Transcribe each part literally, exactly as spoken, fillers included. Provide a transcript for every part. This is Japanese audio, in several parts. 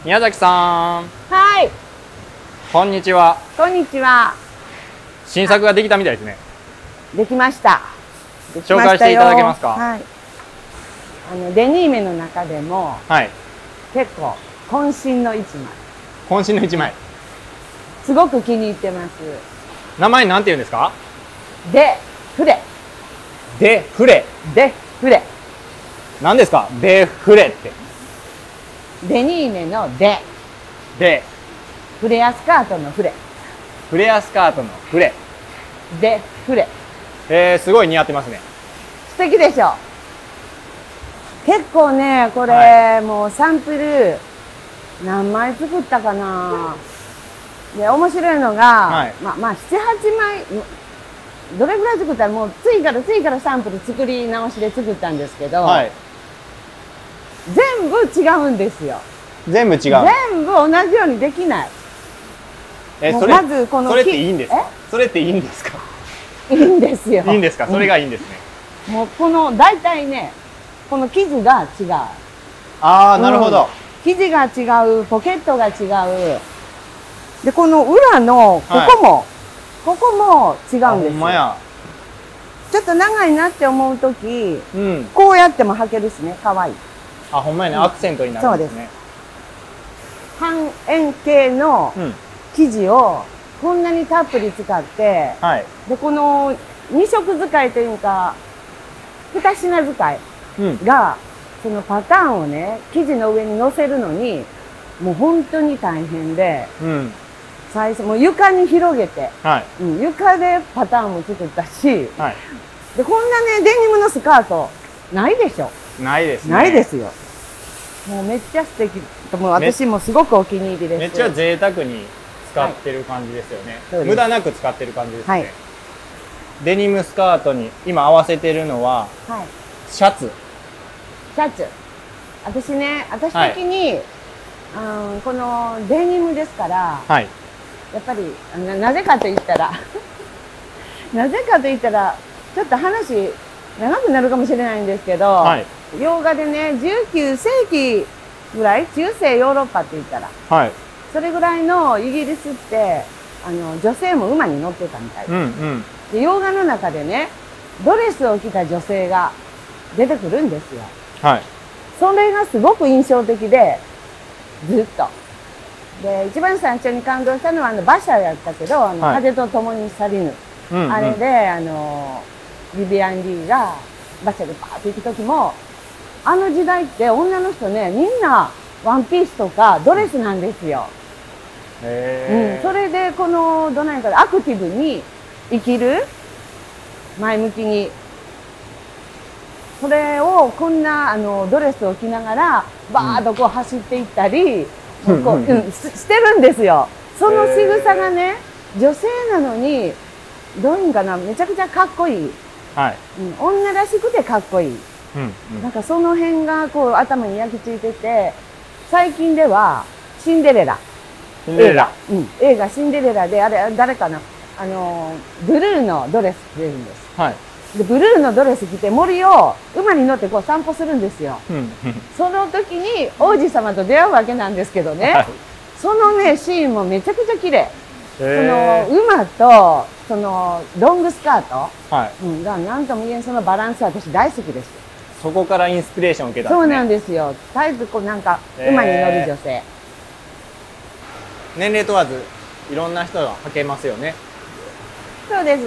宮崎さん。 はい。 こんにちは。 こんにちは。 新作ができたみたいですね。 できました。でき紹ましたよ介していただけますか。 はい。あのデニーメの中でもはい。 結構渾身の一枚。 渾身の一枚。 すごく気に入ってます。 名前なんて言うんですか。 で、フレ。 デフレ。 で、フレ。 何ですか。デフレって。 デニーメので、 で、 フレアスカートのフレ。 フレアスカートのフレ。 で、フレ。 えー、すごい似合ってますね。 素敵でしょ。結構ね、これ、 はもうサンプル何枚作ったかな。で、面白いのが、 はい、 まあまあなな、はちまい、どれぐらい作ったらもう次から次からサンプル作り直しで作ったんですけど、 はい。 全部違うんですよ。 全部違う。 全部同じようにできない。 え、それ、 もうまずこのそれって木いいんですか。それっていいんですか。 いいんですよ。 いいんですか。それがいいんですね。 うん、もうこの大体ね、この生地が違う。 ああ、なるほど。 生地が違う、ポケットが違う。で、この裏のここも、はい、ここも違うんですよ。ほんまや。ちょっと長いなって思うとき、うん、こうやっても履けるしね、可愛い。 あ、ほんまやね、うん、アクセントになるんですね。 半円形の生地をこんなにたっぷり使って、はい、で、このに色使いというか、に品使いが、うん、そのパターンをね、生地の上に乗せるのに、もう本当に大変で、うん、最初もう床に広げて、はい、うん、床でパターンも作ったし、はい、でこんなねデニムのスカートないでしょ。 ないですね。 ないですよ。もうめっちゃ素敵。もう私もすごくお気に入りです。 めっちゃ贅沢に使ってる感じですよね。はい、無駄なく使ってる感じですね。はい、デニムスカートに今合わせてるのは、はい、シャツ。 シャツ。私ね、私的に、はい、うん、このデニムですから、はい、やっぱり な, なぜかと言ったらなぜかと言ったらちょっと話長くなるかもしれないんですけど、はい、洋画でねじゅうきゅうせいきぐらい、中世ヨーロッパって言ったら、はい、それぐらいのイギリスってあの女性も馬に乗ってたみたいです、うんうん、で洋画の中でねドレスを着た女性が出てくるんですよ、はい、それがすごく印象的でずっとで一番最初に感動したのはあの馬車やったけど、あの、はい、風と共に去りぬ、うんうん、あれであのビビアン・リーが馬車でパーッと行く時も、あの時代って女の人ねみんなワンピースとかドレスなんですよ。へー、うん、それでこのどないかアクティブに生きる、前向きに、それをこんなあのドレスを着ながらバーッとこう走っていったり、うん、こう、うん、し, してるんですよ。その仕草がね女性なのにどういうんかな、めちゃくちゃかっこいい、はい、うん、女らしくてかっこいい、うんうん、なんかその辺がこう頭に焼き付いてて、最近ではシンデレラ、 シンデレラ、 映画、うん、映画シンデレラで、あれ誰かな、あのブルーのドレス着てるんです、はい、でブルーのドレス着て森を馬に乗ってこう散歩するんですよ、うんうん、その時に王子様と出会うわけなんですけどね、はい、そのねシーンもめちゃくちゃ綺麗。その馬とそのロングスカート、はい、うん、が何とも言えんそのバランス、私大好きです。 そこからインスピレーションを受けたんですね。 そうなんですよ。絶えずこうなんか馬に乗る女性。 年齢問わずいろんな人が履けますよね。 そうです。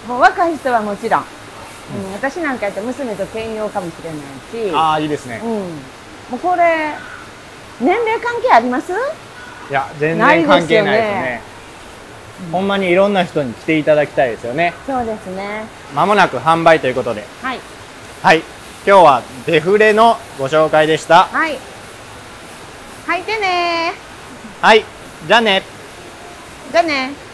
もう若い人はもちろん、うんうん、私なんかやったら娘と兼用かもしれないし。 ああ、いいですね。 うん、もうこれ年齢関係あります？ いや全然関係ないですね。ほんまにいろんな人に来ていただきたいですよね。 そうですね。 まもなく販売ということで。 はい。 はい。今日はデフレのご紹介でした。 はい。履いてね。 はい。じゃあね。 じゃあね。